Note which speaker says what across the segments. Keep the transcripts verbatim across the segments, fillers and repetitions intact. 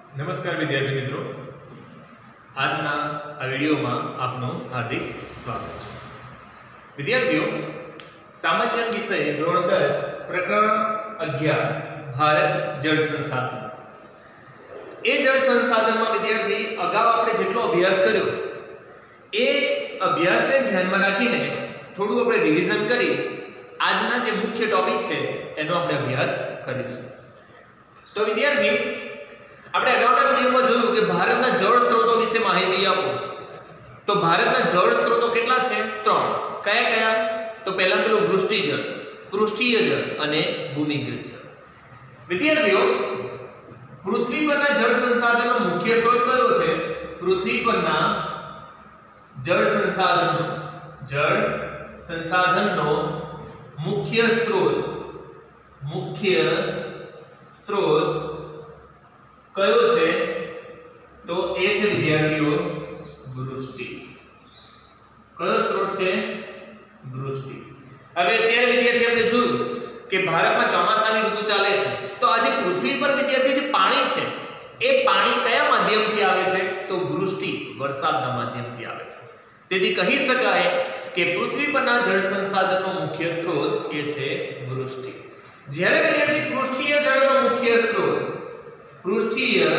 Speaker 1: નમસ્કાર વિદ્યાર્થી મિત્રો, આજના આ વિડીયોમાં આપનું હાર્દિક સ્વાગત છે. વિદ્યાર્થીઓ, સામાન્ય વિષય ધોરણ દસ પ્રકરણ અગિયાર ભારત જળ સંસાધન. એ જળ સંસાધનમાં વિદ્યાર્થી અગાઉ આપણે જેટલો અભ્યાસ કર્યો એ અભ્યાસને ધ્યાનમાં રાખીને થોડું આપણે રિવિઝન કરી આજના જે મુખ્ય ટોપિક છે એનો આપણે અભ્યાસ કરીશું. તો વિદ્યાર્થી, આપણે અગાઉના વિડીયોમાં જોયું કે ભારતના જળ સ્ત્રોતો વિશે માહિતી આપો. તો ભારતના જળ સ્ત્રોતો કેટલા છે? ત્રણ. કયા કયા? તો પહેલા પેલું વૃષ્ટિજળ, પૃષ્ઠીય જળ અને ભૂમિગત જળ. વિદ્યાર્થીઓ, પૃથ્વી પરના જળ સંસાધનનો મુખ્ય સ્ત્રોત કયો છે? પૃથ્વી પરના જળ સંસાધનો જળ સંસાધનનો મુખ્ય સ્ત્રોત મુખ્ય સ્ત્રોત કયો છે? તો એ છે વિદ્યાર્થીઓ વૃષ્ટિ. કયો સ્ત્રોત છે? વૃષ્ટિ. હવે અત્યારે વિદ્યાર્થી આપણે જોયું કે ભારતમાં ચોમાસાની ઋતુ ચાલે છે, તો આજે પૃથ્વી પર વિદ્યાર્થી જે પાણી છે એ પાણી કયા માધ્યમથી આવે છે? તો વૃષ્ટિ, વરસાદના માધ્યમથી આવે છે. તેથી કહી શકાય કે પૃથ્વી પરના જળ સંસાધનનો મુખ્ય સ્ત્રોત એ છે વૃષ્ટિ. જ્યારે વિદ્યાર્થી પૃષ્ઠીય જળનો મુખ્ય સ્ત્રોત પૃષ્ઠીય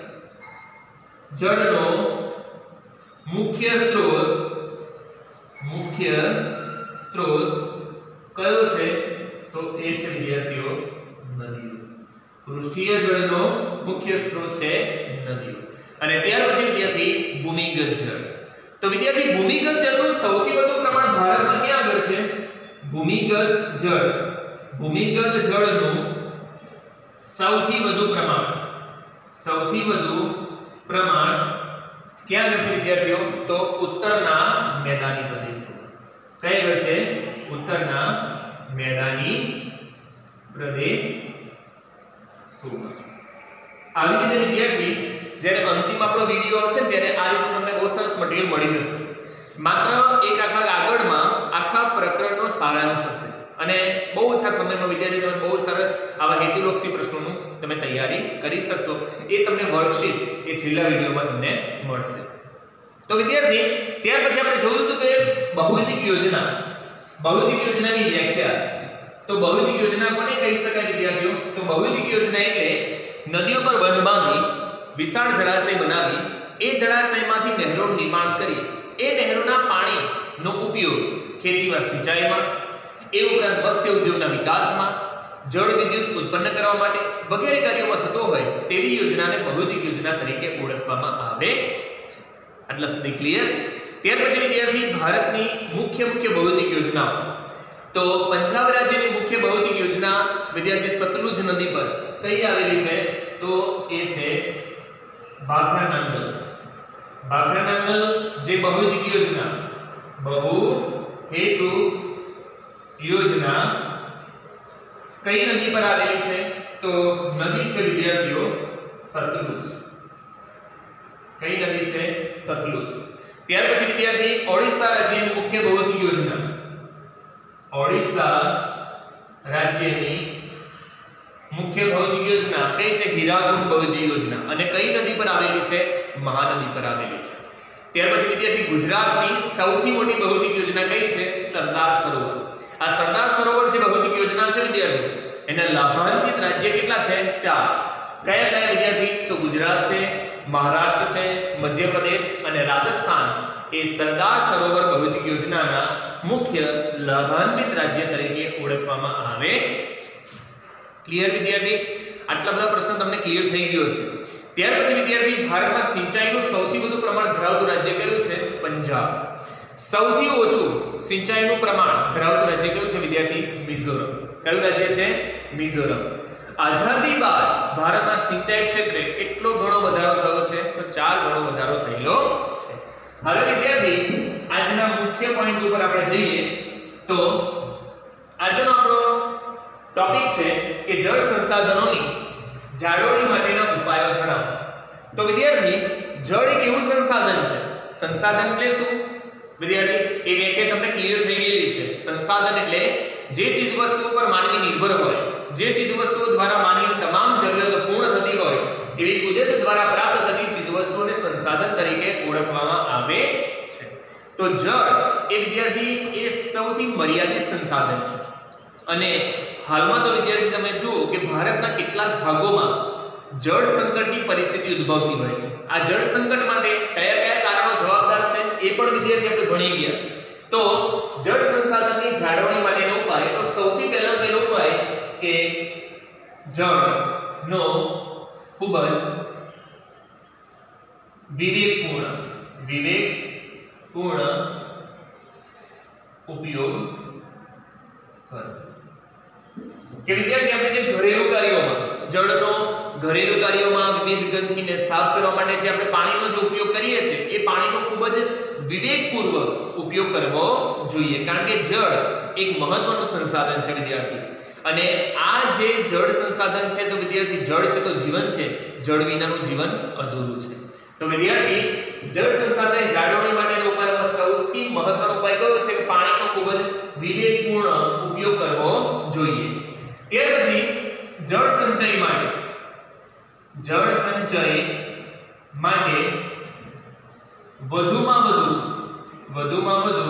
Speaker 1: જળનો મુખ્ય સ્ત્રોત મુખ્ય સ્ત્રોત કયો છે? તો એ છે વિદ્યાર્થીઓ નદીઓ. પૃષ્ઠીય જળનો મુખ્ય સ્ત્રોત છે નદીઓ. અને ત્યાર પછી વિદ્યાર્થી ભૂમિગત જળ. તો વિદ્યાર્થી ભૂમિગત જળનું સૌથી વધુ પ્રમાણ ભારતમાં ક્યાં આગળ છે? ભૂમિગત જળ ભૂમિગત જળનું સૌથી વધુ પ્રમાણ સૌથી વધુ પ્રમાણ ક્યાં આગળ છે વિદ્યાર્થીઓ? તો ઉત્તરના મેદાની પ્રદેશોમાં. કઈ આગળ છે? ઉત્તરના મેદાની પ્રદેશોમાં. આવી રીતે વિદ્યાર્થી, જ્યારે અંતિમ આપણો વિડિયો હશે ત્યારે આ રીતે તમને બહુ સરસ મટીરીયલ મળી જશે. માત્ર એક આખા કાગળમાં આખા પ્રકરણનો સારાંશ હશે અને બહુ ઓછા સમયમાં વિદ્યાર્થી તમે બહુ સરસ આવા હેતુલક્ષી પ્રશ્નોનું તમે તૈયારી કરી શકશો. એ તમને વર્કશીટ એ છેલ્લા વિડિયોમાં તમને મળશે. તો વિદ્યાર્થી, ત્યાર પછી આપણે જોયું હતું કે બહુવિધ યોજના બહુવિધ યોજનાની વ્યાખ્યા. તો બહુવિધ યોજના કોને કહી શકાય વિદ્યાર્થીઓ? તો બહુવિધ યોજના એટલે નદીઓ પર બંધ બાંધી વિશાળ જળાશય બનાવી એ જળાશયમાંથી નહેરોનું નિર્માણ કરી એ નહેરોના પાણીનો ઉપયોગ ખેતીમાં, સિંચાઈમાં, એ ઉપરાંત મત્સ્ય ઉદ્યોગના વિકાસમાં, જળ વિદ્યુત ઉત્પન્ન કરવા માટે વગેરે કાર્યોમાં થતો હોય તેવી યોજનાને બહુવિધ યોજના તરીકે ઓળખવામાં આવે છે. આટલા સુધી ક્લિયર? ત્યાર પછી વિદ્યાર્થી, ભારતની મુખ્ય મુખ્ય બહુવિધ યોજનાઓ. તો પંજાબ રાજ્યની મુખ્ય બહુવિધ યોજના વિદ્યાર્થી સતલુજ નદી પર કઈ આવેલી છે? તો એ છે ભાખરા નાંગલ. ભાખરા નાંગલ જે બહુવિધ યોજના બહુ હેતુ યોજના કઈ નદી પર આવેલી છે? તો નદી છે વિદ્યાર્થીઓ સતલુજ. કઈ નદી છે? સતલુજ. ત્યાર પછી વિદ્યાર્થી, ઓડિશા રાજ્યની મુખ્ય બહુવિધ યોજના ઓડિશા રાજ્યની મુખ્ય બહુવિધ યોજના કઈ છે? હીરાકુંડ બહુવિધ યોજના. અને કઈ નદી પર આવેલી છે? મહાનદી પર આવેલી છે. ત્યાર પછી વિદ્યાર્થી, ગુજરાતની સૌથી મોટી બહુવિધ યોજના કઈ છે? સરદાર સરોવર. આ સરદાર સરોવર જે બહુવિધ યોજના છે વિદ્યાર્થી, એના લાભાન્વિત રાજ્ય કેટલા છે? ચાર. કયા કયા વિદ્યાર્થી? તો ગુજરાત છે, મહારાષ્ટ્ર છે, મધ્યપ્રદેશ અને રાજસ્થાન એ સરદાર સરોવર બહુવિધ યોજનાના મુખ્ય લાભાન્વિત રાજ્ય તરીકે ઓળખવામાં આવે છે. ક્લિયર વિદ્યાર્થી? આટલા બધા પ્રશ્નો તમને ક્લિયર થઈ ગયો હશે. ત્યાર પછી વિદ્યાર્થી, ભારતમાં સિંચાઈનું સૌથી વધુ પ્રમાણ ધરાવતું રાજ્ય કયું છે? પંજાબ. સૌથી ઓછું સિંચાઈનું પ્રમાણ ધરાવતું રાજ્ય કયું છે વિદ્યાર્થી? મિઝોરમ. કયું રાજ્ય છે? મિઝોરમ. આઝાદી બાદ ભારતના સિંચાઈ ક્ષેત્રે કેટલો ઘણો વધારો થયો છે? તો ચાર ગણો વધારો થયેલો છે. હવે વિદ્યાર્થી, આજના મુખ્ય પોઈન્ટ ઉપર આપણે જઈએ તો આજનો આપણો ટોપિક છે કે જળ સંસાધનોની જાળવણી માટેના ઉપાયો જણાવો. તો વિદ્યાર્થી, જળ એક એવું સંસાધન છે. સંસાધન એટલે શું વિદ્યાર્થી? એ વ્યાખ્યા તમને ક્લિયર થઈ ગયેલી છે. સંસાધન એટલે જે ચીજ વસ્તુઓ પર માનવી નિર્ભર હોય, જે ચીજ વસ્તુઓ દ્વારા માનવીની તમામ જરૂરિયાતો પૂર્ણ થતી હોય એવી કુદરત દ્વારા મર્યાદિત સંસાધન છે અને હાલમાં તો વિદ્યાર્થી તમે જુઓ કે ભારતના કેટલાક ભાગોમાં જળ સંકટની પરિસ્થિતિ ઉદ્ભવતી હોય છે. આ જળ સંકટ માટે કયા કયા કારણો જવાબદાર છે એ પણ વિદ્યાર્થી આપણે ભણી ગયા. તો જળ સંસાધનની જાળવણી માટેનો ઉપાય, તો સૌથી પહેલો પહેલો ઉપાય કે જળનો ખૂબ જ વિવેકપૂર્ણ વિવેકપૂર્ણ ઉપયોગ કરો. કે વિદ્યાર્થી આપણે જે ઘરેલું કાર્યોમાં જળનો ઘરેલું કાર્યોમાં વિવિધ ગંદકીને સાફ કરવા માટે જે આપણે પાણીનો જે ઉપયોગ કરીએ છીએ એ પાણીનો ખૂબ જ વિવેકપૂર્વક ઉપયોગ કરવો જોઈએ. કારણ કે જળ એક મહત્વનું સંસાધન છે વિદ્યાર્થી, અને આ જે જળ સંસાધન છે તો વિદ્યાર્થી જળ છે તો જીવન છે, જળ વિનાનું જીવન અધૂરું છે. તો વિદ્યાર્થી જળ સંસાધન જાળવણી માટેનો ઉપાયમાં સૌથી મહત્વનો ઉપાય કયો છે કે પાણીનો ખૂબ જ વિવેકપૂર્ણ ઉપયોગ કરવો જોઈએ. ત્યાર પછી જળ સંચય માટે જળ સંચય માટે વધુમાં વધુ વધુમાં વધુ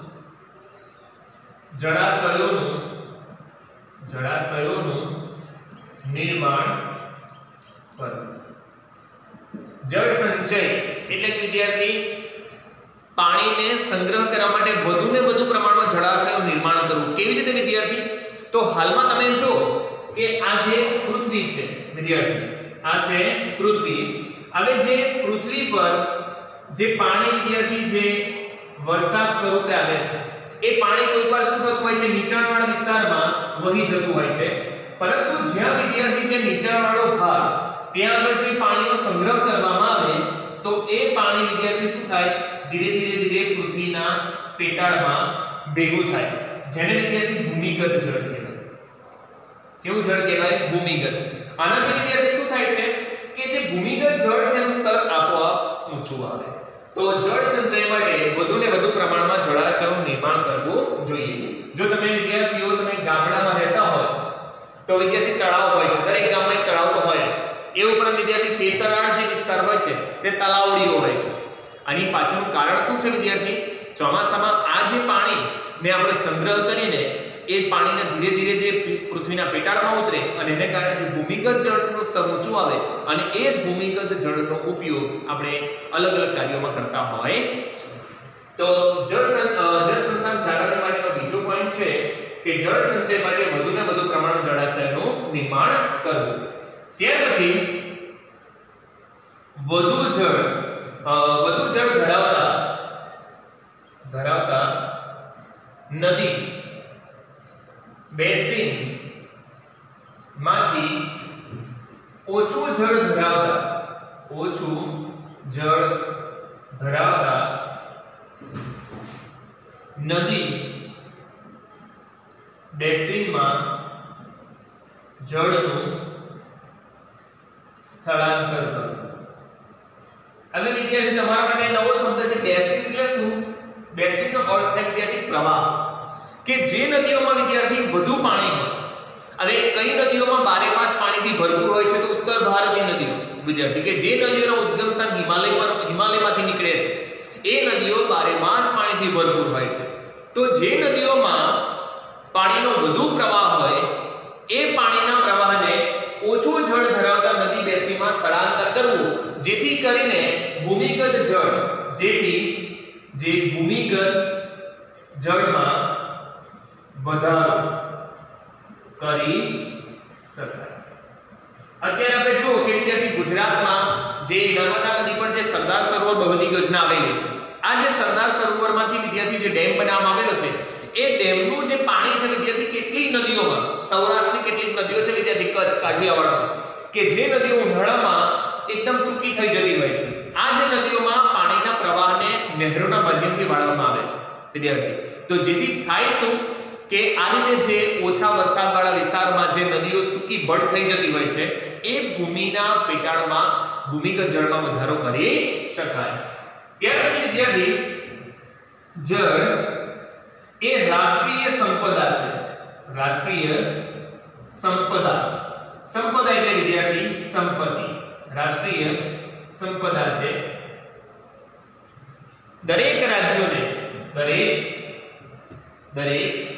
Speaker 1: જળાશયોનું જળાશયોનું નિર્માણ કરવું. જળ સંચય એટલે કે વિદ્યાર્થી પાણીને સંગ્રહ કરવા માટે વધુ ને વધુ પ્રમાણમાં જળાશયોનું નિર્માણ કરવું. કેવી રીતે વિદ્યાર્થી? તો હાલમાં તમે જો કે આ જે પૃથ્વી છે વિદ્યાર્થી, આ છે પૃથ્વી. હવે જે પૃથ્વી પર જે પાણી વિદ્યાર્થી જે વરસાદ સ્વરૂપે આવે છે એ પાણી કોઈવાર શું થતું હોય છે, નીચાણવાળા વિસ્તારમાં વહી જતું હોય છે. પરંતુ જ્યાં વિદ્યાર્થી જે નીચાણવાળો ભાગ ત્યાં આગળ જો પાણીનો સંગ્રહ કરવામાં આવે તો એ પાણી વિદ્યાર્થી શું થાય, ધીરે ધીરે ધીરે પૃથ્વીના પેટાળમાં ભેગું થાય, જેને વિદ્યાર્થી ભૂમિગત જળ કહેવાય. કેવું જળ કહેવાય? ભૂમિગત. આનાથી વિદ્યાર્થી શું થાય છે કે જે ભૂમિગત જળ છે એનું સ્તર આપોઆપ ઊંચું આવે. તો જળ સંચય માટે વધુ ને વધુ પ્રમાણમાં જળાશયોનું નિર્માણ કરવું જોઈએ. જો તમે વિદ્યાર્થીઓ તમે ગામડામાં રહેતા હોય તો વિદ્યાર્થી તળાવ હોય છે, દરેક ગામમાં એક તળાવ તો હોય જ. એ ઉપરાંત વિદ્યાર્થી ખેતરાળ જે વિસ્તાર હોય છે તે તલાવડીઓ હોય છે. આની પાછળનું કારણ શું છે વિદ્યાર્થી? ચોમાસામાં આ જે પાણી ને આપણે સંગ્રહ કરીને એ પાણીને ધીરે ધીરે ધીરે પૃથ્વીના પેટાળમાં ઉતરે અને એને કારણે જે ભૂમિગત જળનું સ્તર ઊંચું આવે અને એ જ ભૂમિગત જળનો ઉપયોગ આપણે અલગ અલગ કાર્યોમાં કરતા હોય છે. તો જળ જળ સંસાધન જાળવણી માટેનો બીજો પોઈન્ટ છે કે જળ સંચય માટે વધુ ને વધુ પ્રમાણમાં જળાશયનું નિર્માણ કરવું. ત્યાર પછી વધુ જળ વધુ જળ ધરાવતા ધરાવતા નદી બેસિન માંથી ઓછું જળ ધરાવતા ઓછું જળ ધરાવતા નદી બેસિનમાં જળનું સ્થળાંતર કરવું. હવે વિદ્યાર્થી તમારા માટે નવો શબ્દ છે બેસિન. એટલે શું? બેસિનનો અર્થ થાય વિદ્યાર્થી પ્રવાહ, કે જે નદીઓમાં વિદ્યાર્થી વધુ પાણી હોય. હવે કઈ નદીઓમાં બારે માસ પાણીથી ભરપૂર હોય છે? તો ઉત્તર ભારતીય નદીઓ વિદ્યાર્થી, કે જે નદીઓનો ઉદ્ગમ સ્થાન હિમાલય પર હિમાલયમાંથી નીકળે છે એ નદીઓ બારે માસ પાણીથી ભરપૂર હોય છે. તો જે નદીઓમાં પાણીનો વધુ પ્રવાહ હોય એ પાણીના પ્રવાહને ઓછું જળ ધરાવતા નદી બેસીમાં સ્થળાંતર કરવું, જેથી કરીને ભૂમિગત જળ જેથી જે ભૂમિગત જળમાં વધારો કરી શકાય. અત્યારે આપણે જો કે વિદ્યાર્થી ગુજરાતમાં જે નર્મદા નદી પર જે સરદાર સરોવર બહુમતી યોજના આવેલી છે, આ જે સરદાર સરોવરમાંથી વિદ્યાર્થી જે ડેમ બનાવવામાં આવેલો છે એ ડેમનું જે પાણી છે વિદ્યાર્થી કેટલી નદીઓમાં, સૌરાષ્ટ્રની કેટલીક નદીઓ છે વિદ્યાર્થી, કચ્છ કાઠિયાવાડમાં, કે જે નદીઓ ઉનાળામાં એકદમ સૂકી થઈ જતી હોય છે, આ જે નદીઓમાં પાણીના પ્રવાહને નહેરોના માધ્યમથી વાળવામાં આવે છે વિદ્યાર્થી. તો જેથી થાય શું કે આ રીતે જે ઓછા વરસાદવાળા વિસ્તારમાં જે નદીઓ સૂકી બળ થઈ જતી હોય છે એ ભૂમિના પેટાળમાં ભૂમિગત જળમાં વધારો કરી શકાય. ત્યાર પછી વિદ્યાર્થી જળ એ રાષ્ટ્રીય સંપદા છે. રાષ્ટ્રીય સંપદા, સંપદા એટલે વિદ્યાર્થી સંપત્તિ, રાષ્ટ્રીય સંપદા છે. દરેક રાજ્યોને દરેક દરેક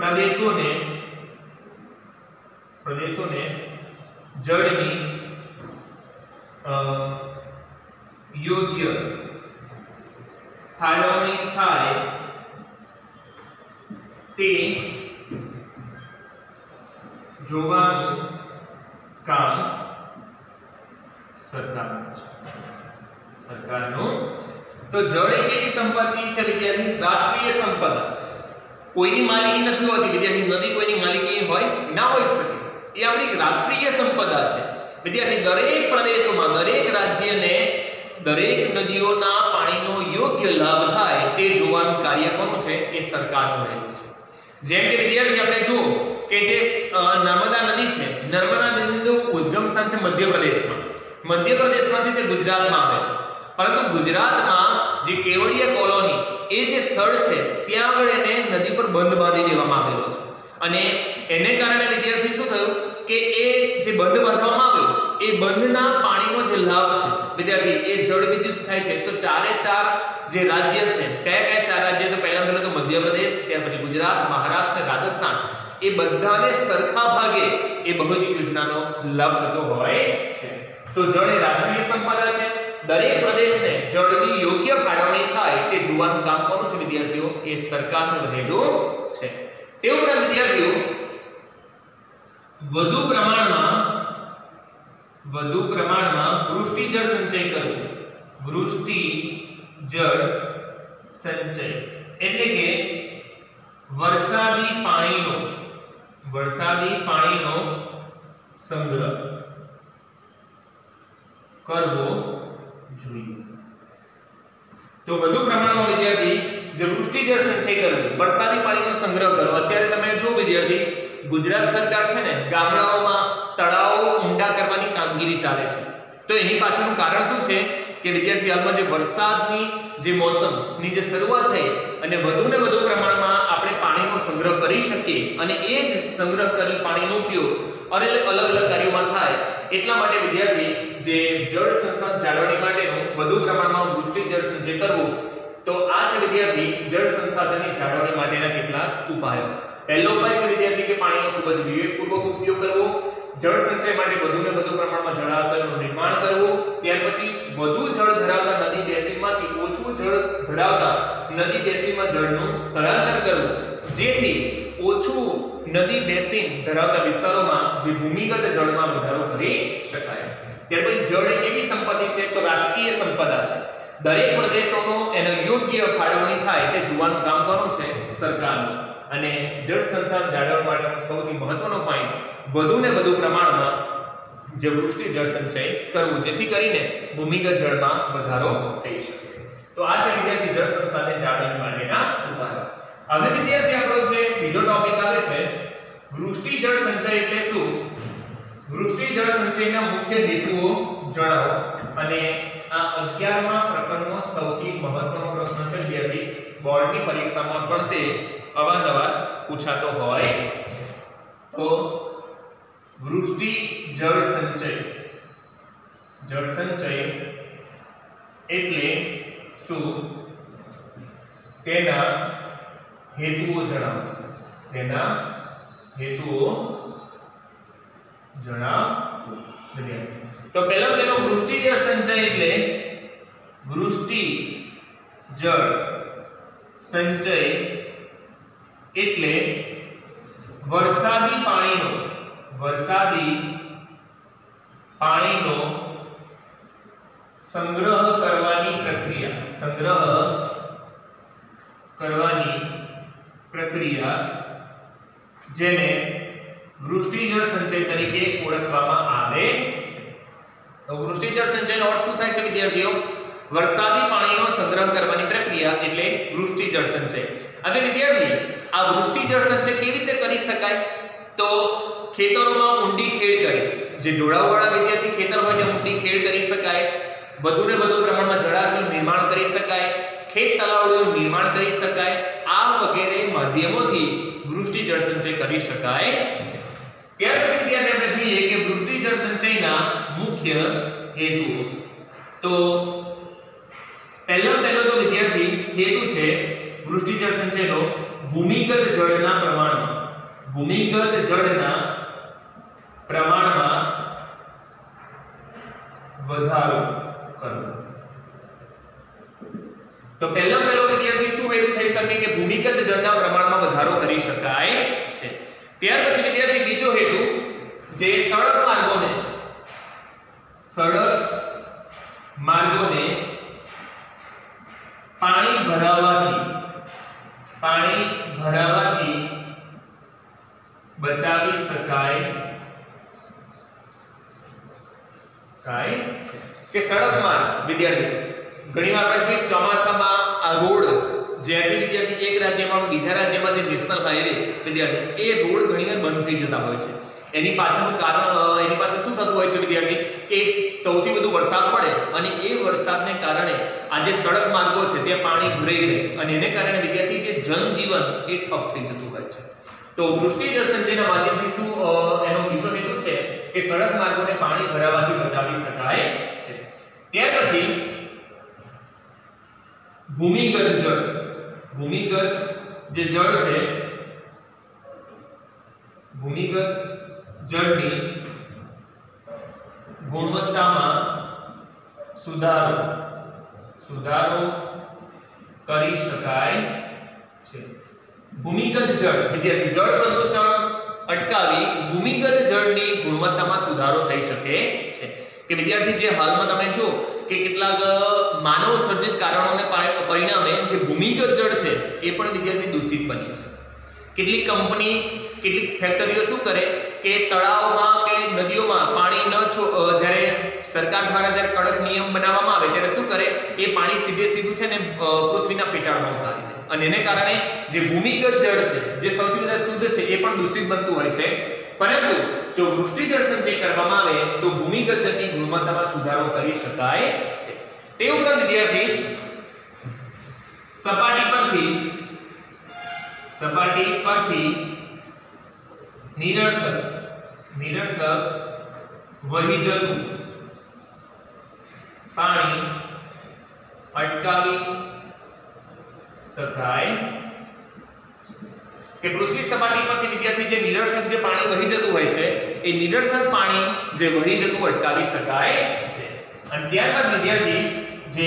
Speaker 1: પ્રદેશોને પ્રદેશોને જળની યોગ્ય ફાળવણી થાય તે જોવાનું કામ સરકારનું છે સરકારનું તો જળ એક એવી સંપત્તિ છે વિદ્યાર્થી રાષ્ટ્રીય સંપદા કોઈની માલિકી નથી હોતી વિદ્યાર્થી નદી કોઈની માલિકી હોય ના હોઈ શકે એ આપણી એક રાષ્ટ્રીય સંપદા છે વિદ્યાર્થી દરેક પ્રદેશોમાં દરેક રાજ્યને દરેક નદીઓના પાણીનો યોગ્ય લાભ થાય તે જોવાનું કાર્ય કોનું છે એ સરકારનું રહેલું છે જેમ કે વિદ્યાર્થી આપણે જુઓ કે જે નર્મદા નદી છે નર્મદા નદીનું ઉદ્ગમ સ્થાન છે મધ્યપ્રદેશમાં મધ્યપ્રદેશમાંથી તે ગુજરાતમાં આવે છે પરંતુ ગુજરાતમાં જે કેવડિયા કોલોની એ જે સ્થળ છે ત્યાં આગળ એને નદી પર બંધ બાંધી દેવામાં આવેલો છે અને એને કારણે વિદ્યાર્થી શું થયું કે એ જે બંધ બાંધવામાં આવ્યો એ બંધના પાણીનો જે લાભ છે વિદ્યાર્થી એ જળ વિદ્યુત થાય છે તો ચારે ચાર જે રાજ્ય છે કયા કયા ચાર રાજ્ય તો પહેલા પહેલા તો મધ્યપ્રદેશ ત્યાર પછી ગુજરાત મહારાષ્ટ્ર અને રાજસ્થાન એ બધાને સરખા ભાગે એ બહુદી યોજનાનો લાભ થતો હોય છે તો જળ એ રાષ્ટ્રીય સંપદા છે દરેક પ્રદેશને જળની યોગ્ય ફાળવણી થાય તે જોવાનું કામ કોનું છે વિદ્યાર્થીઓ એ સરકારનું રહેલું છે તે ઉપરાંત વિદ્યાર્થીઓ વધુ પ્રમાણમાં વધુ પ્રમાણમાં વૃષ્ટિ જળ સંચય કરવો વૃષ્ટિ જળ સંચય એટલે કે વરસાદી પાણીનો વરસાદી પાણીનો સંગ્રહ કરવો જોઈએ તો વધુ પ્રમાણમાં વિદ્યાર્થી જે વૃષ્ટિ જળ સંચય કરવું વરસાદી પાણીનો સંગ્રહ કરવો અત્યારે તમે જો વિદ્યાર્થી ગુજરાત સરકાર છે ને ગામડાઓમાં તળાવો ઊંડા કરવાની કામગીરી ચાલે છે તો એની પાછળનું કારણ શું છે કે વિદ્યાર્થી હાલમાં જે વરસાદની જે મોસમની જે શરૂઆત થઈ અને વધુ ને વધુ પ્રમાણમાં આપણે પાણીનો સંગ્રહ કરી શકીએ અને એ જ સંગ્રહ કરેલ પાણીનો ઉપયોગ અલગ અલગ કાર્યોમાં થાય એટલા માટે વિદ્યાર્થી જે જળ સંસાધન જાળવણી માટેનું વધુ પ્રમાણમાં વૃષ્ટિ જળ સંચય કરવું તો આ છે વિદ્યાર્થી જળ સંસાધનની જાળવણી માટેના કેટલાક ઉપાયો પહેલો ઉપાય છે વિદ્યાર્થી કે પાણીનો ખૂબ જ વિવેકપૂર્વક ઉપયોગ કરવો જળ સંચય માટે વધુ ને વધુ પ્રમાણમાં જળાશયોનું નિર્માણ કરવું ત્યાર પછી વધુ જળ ધરાવતા નદી બેસિનમાંથી ઓછું જળ ધરાવતા નદી બેસિનમાં જળનું સ્થળાંતર કરવું જેથી ઓછું નદી બેસિન ધરાવતા વિસ્તારોમાં જે ભૂમિગત જળમાં વધારો કરી શકાય ત્યાર પછી જળ એક એવી સંપત્તિ છે તો રાષ્ટ્રીય સંપદા છે દરેક પ્રદેશોનો એનો યોગ્ય ફાળવણી થાય તે જોવાનું કામ કોનું છે સરકારનું અને જળ સંસાધન જાળવવા માટે સૌથી મહત્વનો પોઈન્ટ વધુ ને વધુ પ્રમાણમાં જે વૃષ્ટિ જળ સંચય કરવું જેથી કરીને ભૂમિગત જળમાં વધારો થઈ શકે તો આ છે વિદ્યાર્થી જળ સંસાધન જાળવણી માટેના ઉપાયો હવે વિદ્યાર્થી આપણો જે બીજો ટોપિક આવે છે વૃષ્ટિ જળ સંચય એટલે શું વૃષ્ટિ જળ સંચયના મુખ્ય હેતુઓ જણાવો અને આ અગિયારમા પ્રકરણનો સૌથી મહત્વનો પ્રશ્ન છે વિદ્યાર્થી બોર્ડની પરીક્ષામાં પણ તે અવારનવાર પૂછાતો હોય છે તો વૃષ્ટિ જળ સંચય જળ સંચય એટલે શું તેના હેતુઓ જણાવો તેના હેતુઓ જણાવો તો પહેલા તેનો વૃષ્ટિ જળ સંચય એટલે વૃષ્ટિ જળ સંચય એટલે વરસાદી પાણીનો વરસાદી પાણીનો સંગ્રહ કરવાની પ્રક્રિયા સંગ્રહ કરવાની પ્રક્રિયા જેને વૃષ્ટિ જળ સંચય તરીકે ઓળખવામાં આવે છે તો વૃષ્ટિ જળ સંચયનો અર્થ શું થાય છે વિદ્યાર્થીઓ વરસાદી પાણીનો સંગ્રહ કરવાની પ્રક્રિયા એટલે વૃષ્ટિ જળ સંચય હવે વિદ્યાર્થી આ વૃષ્ટિ જળ સંચય કેવી રીતે કરી શકાય તો ખેતરોમાં ઊંડી ખેડ કરી જે ઢોળાવવાળા વિદ્યાર્થી ખેતર હોય છે ઊંડી ખેડ કરી શકાય વધુ ને વધુ પ્રમાણમાં જળાશયનું નિર્માણ કરી શકાય ખેત તળાવોનું નિર્માણ કરી શકાય આ વગેરે માધ્યમોથી વૃષ્ટિ જળ સંચય કરી શકાય છે ત્યાર પછી વિદ્યાર્થી આપણે જોઈએ કે વૃષ્ટિ જળ સંચયના મુખ્ય હેતુઓ તો પહેલો પહેલો તો વિદ્યાર્થી હેતુ છે વૃષ્ટિ જળ સંચયનો ભૂમિગત જળના પ્રમાણમાં ભૂમિગત જળના પ્રમાણમાં વધારો કરવો। તો પહેલો પહેલો વિદ્યાર્થી શું એવું થઈ શકે કે ભૂમિગત જળના પ્રમાણમાં વધારો કરી શકાય છે। ત્યાર પછી વિદ્યાર્થી બીજો હેતુ જે સડક માર્ગોને સડક માર્ગોને પાણી ભરાવાથી પાણી ભરાવાથી બચાવી શકાય કાય છે કે સડક માર્ગ વિદ્યાર્થી ઘણીવાર આપણે જોઈએ ચોમાસામાં આ રોડ જ્યાંથી વિદ્યાર્થી એક રાજ્યમાં બીજા રાજ્યમાં જે નેશનલ હાઈવે વિદ્યાર્થી એ રોડ ઘણીવાર બંધ થઈ જતા હોય છે। એની પાછળનું કારણ એની પાછળ શું થતું હોય છે વિદ્યાર્થી કે સૌથી વધુ વરસાદ પડે અને એ વરસાદને કારણે આ જે સડક માર્ગો છે ત્યાં પાણી ભરાઈ જાય અને એને કારણે વિદ્યાર્થી જે જનજીવન એ ઠપ થઈ જતું હોય છે। તો વૃષ્ટિ જળ સંચયના માધ્યમથી શું એનો બીજો હેતુ છે કે સડક માર્ગોને પાણી ભરાવાથી બચાવી શકાય છે। ત્યાર પછી ભૂમિગત જળ ભૂમિગત જે જળ છે ભૂમિગત જળની ગુણવત્તામાં સુધારો સુધારો કરી શકાય છે। ભૂમિગત જળ વિદ્યાર્થી જળ પ્રદૂષણ અટકાવી ભૂમિગત જળની ગુણવત્તામાં સુધારો થઈ શકે છે કે વિદ્યાર્થી જે હાલમાં તમે જો કે કેટલાક માનવ સર્જિત કારણોને પરિણામે જે ભૂમિગત જળ છે એ પણ વિદ્યાર્થી દૂષિત બન્યું છે। કેટલીક કંપની કેટલીક ફેક્ટરીઓ શું કરે કે તળાવમાં કે નદીઓમાં પાણી ન જ્યારે સરકાર દ્વારા જ્યારે કડક નિયમ બનાવવામાં આવે ત્યારે શું કરે એ પાણી સીધે સીધું છે ને પૃથ્વીના પેટાળમાં ઉતારી દે અને એને કારણે જે ભૂમિગત જળ છે જે સૌથી વધારે શુદ્ધ છે એ પણ દૂષિત બનતું હોય છે। પરંતુ જો વૃષ્ટિ જળ સંચય કરવામાં આવે તો ભૂમિગત જળની ગુણવત્તામાં સુધારો કરી શકાય છે। તે ઉપરાંત વિદ્યાર્થી સપાટી પરથી સપાટી પરથી નિરર્થક નિરર્થક વહી જતું પાણી અટકાવી શકાય કે પૃથ્વી સપાટી પરથી વિદ્યાર્થી જે નિરર્થક જે પાણી વહી જતું હોય છે એ નિરર્થક પાણી જે વહી જતું અટકાવી શકાય છે। અને ત્યારબાદ વિદ્યાર્થી જે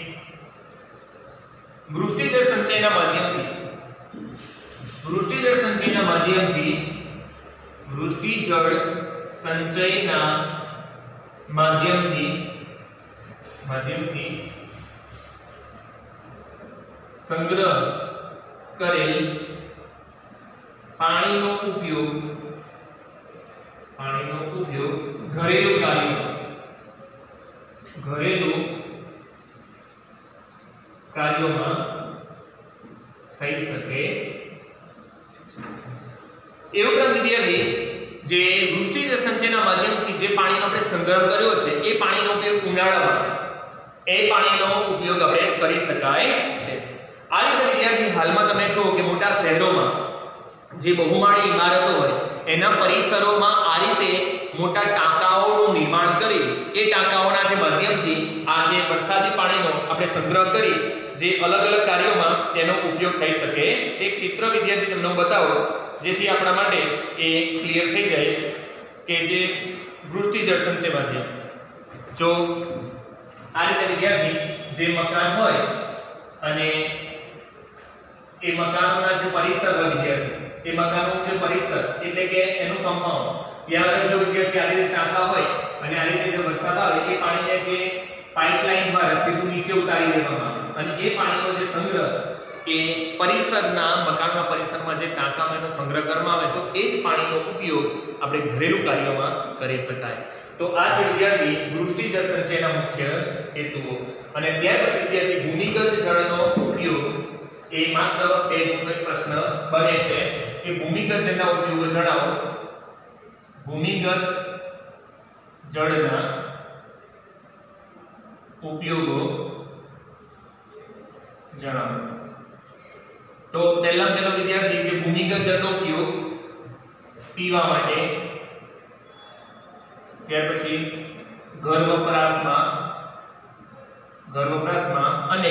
Speaker 1: વૃષ્ટિ જળ સંચયના માધ્યમથી વૃષ્ટિ જળ સંચયના માધ્યમથી વૃષ્ટિ જળ સંચયના માધ્યમથી માધ્યમથી સંગ્રહ કરેલ પાણીનો ઉપયોગ પાણીનો ઉપયોગ ઘરેલું કાર્યો ઘરેલું કાર્યોમાં થઈ શકે। એ ઉપરાંત વિદ્યાર્થી જે વૃષ્ટિ જળ સંચયના માધ્યમથી જે પાણીનો આપણે સંગ્રહ કર્યો છે એ પાણીનો ઉપયોગ ઉનાળામાં એ પાણીનો ઉપયોગ આપણે કરી શકાય છે। આ રીતે વિદ્યાર્થી હાલમાં તમે જો કે મોટા શહેરોમાં જે બહુમાળી ઇમારતો હોય એના પરિસરોમાં આ રીતે મોટા ટાંકાઓનું નિર્માણ કરી એ ટાંકાઓના જે માધ્યમથી આ જે વરસાદી પાણીનો આપણે સંગ્રહ કરી જે અલગ અલગ કાર્યોમાં તેનો ઉપયોગ થઈ શકે છે। એક ચિત્ર વિદ્યાર્થી તમને હું બતાવું જેથી આપણા માટે એ ક્લિયર થઈ જાય કે જે વૃષ્ટિ જળ સંચય માધ્યમ જો આ રીતે વિદ્યાર્થી જે મકાન હોય અને એ મકાનોના જે પરિસર હોય વિદ્યાર્થી એ મકાનોનું જે પરિસર એટલે કે એનું કમ્પાઉન્ડ ત્યાં જો વિદ્યાર્થી આ રીતે ટાંકા હોય અને આ રીતે જે વરસાદ આવે એ પાણીને જે પાઇપલાઇન દ્વારા સીધું નીચે ઉતારી દેવામાં આવે અને એ પાણીનો જે સંગ્રહ એ પરિસરના મકાનના પરિસરમાં જે ટાંકામાં એનો સંગ્રહ કરવામાં આવે તો એ જ પાણીનો ઉપયોગ આપણે ઘરેલું કાર્યોમાં કરી શકાય। તો આ છે વિદ્યાર્થી વૃષ્ટિ જળ સંચયના મુખ્ય હેતુઓ। અને ત્યાર પછી વિદ્યાર્થી ભૂમિગત જળનો ઉપયોગ એ માત્ર બે ગુણનો પ્રશ્ન બને છે કે ભૂમિગત જળના ઉપયોગો જણાવો। ભૂમિગત જળના ઉપયોગો જણાવો। તો પહેલા પહેલો વિદ્યાર્થી જે ભૂમિગત જળનો ઉપયોગ પીવા માટે, ત્યાર પછી ઘર વપરાશમાં ઘર વપરાશમાં અને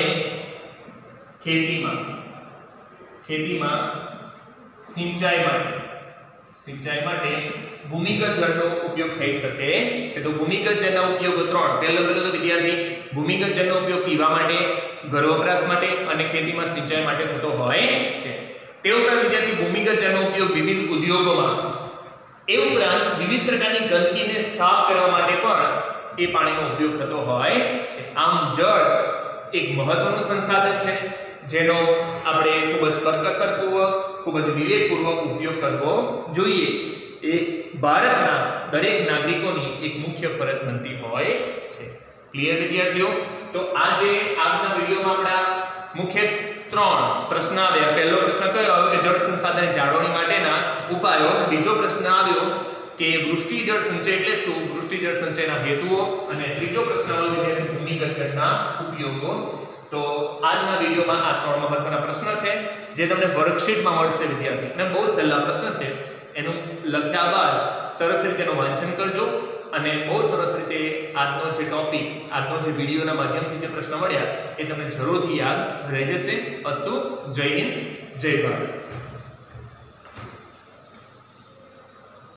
Speaker 1: ખેતીમાં ખેતીમાં સિંચાઈ માટે સિંચાઈ માટે ભૂમિગત જળનો ઉપયોગ થઈ શકે છે. તો ભૂમિગત જળના ઉપયોગો ત્રણ. પહેલો પહેલો તો વિદ્યાર્થી ભૂમિગત જળનો ઉપયોગ પીવા માટે, ઘર વપરાશ માટે અને ખેતીમાં સિંચાઈ માટે થતો હોય છે. તે ઉપરાંત વિદ્યાર્થી ભૂમિગત જળનો ઉપયોગ વિવિધ ઉદ્યોગોમાં, એ ઉપરાંત વિવિધ પ્રકારની ગંદકીને સાફ કરવા માટે પણ એ પાણીનો ઉપયોગ થતો હોય છે. આમ જળ એક મહત્વનું સંસાધન છે જેનો આપણે ખૂબ જ કરકસરપૂર્વક, ખૂબ જ વિવેકપૂર્વક ઉપયોગ કરવો જોઈએ. એ ભારતના દરેક નાગરિકોની એક મુખ્ય ફરજ બનતી હોય છે. ક્લિયર વિદ્યાર્થીઓ? તો આજે આજના વિડિયોમાં આપણા મુખ્ય ત્રણ પ્રશ્ન આવ્યા. પહેલો પ્રશ્ન કયો આવ્યો કે જળ સંસાધન જાળવણી માટેના ઉપાયો. બીજો પ્રશ્ન આવ્યો કે વૃષ્ટિ જળ સંચય એટલે શું, વૃષ્ટિ જળ સંચયના હેતુઓ, અને ત્રીજો પ્રશ્ન આવ્યો વિદ્યાર્થી ભૂમિગત જળના ઉપયોગો. તો આજના વિડિયોમાં આ ત્રણ મહત્વના પ્રશ્ન છે જે તમને વર્કશીટમાં મળશે વિદ્યાર્થી. અને બહુ સહેલા પ્રશ્ન છે. એનું લખ્યા બાદ સરસ રીતે એનું વાંચન કરજો અને બહુ સરસ રીતે આજનો જે ટોપિક, આજનો જે વિડિયોના માધ્યમથી જે પ્રશ્ન મળ્યા એ તમને જરૂરથી યાદ રહી જશે. અસ્તુ. જય હિન્દ, જય ભારત.